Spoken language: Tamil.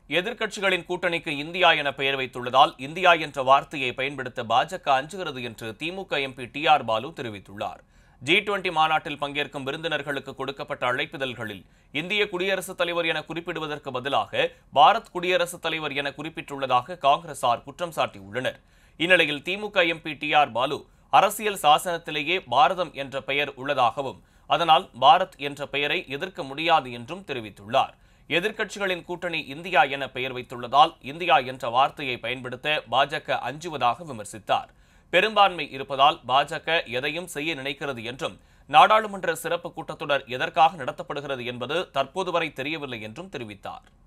எதிர்க்கட்சிகளின் கூட்டணிக்கு இந்தியா என பெயர் வைத்துள்ளதால் இந்தியா என்ற வார்த்தையை பயன்படுத்த பாஜக அஞ்சுகிறது என்று திமுக எம்பி டி.ஆர். பாலு தெரிவித்துள்ளார். G20 மாநாட்டில் பங்கேற்கும் விருந்தினர்களுக்கு கொடுக்கப்பட்ட அழைப்பிதழ்களில் இந்திய குடியரசுத் தலைவர் என குறிப்பிடுவதற்கு பதிலாக பாரத் குடியரசுத் தலைவர் என குறிப்பிட்டுள்ளதாக காங்கிரசார் குற்றம் சாட்டியுள்ளனர். இந்நிலையில் திமுக எம்பி டி.ஆர். பாலு அரசியல் சாசனத்திலேயே பாரதம் என்ற பெயர் உள்ளதாகவும் அதனால் பாரத் என்ற பெயரை எதிர்க்க முடியாது என்றும் தெரிவித்துள்ளார். எதிர்க்கட்சிகளின் கூட்டணி இந்தியா என பெயர் வைத்துள்ளதால் இந்தியா என்ற வார்த்தையை பயன்படுத்த பாஜக அஞ்சுவதாக விமர்சித்தார். பெரும்பான்மை இருப்பதால் பாஜக எதையும் செய்ய நினைக்கிறது என்றும் நாடாளுமன்ற சிறப்பு கூட்டத்தொடர் எதற்காக நடத்தப்படுகிறது என்பது தற்போது வரை தெரியவில்லை என்றும் தெரிவித்தார்.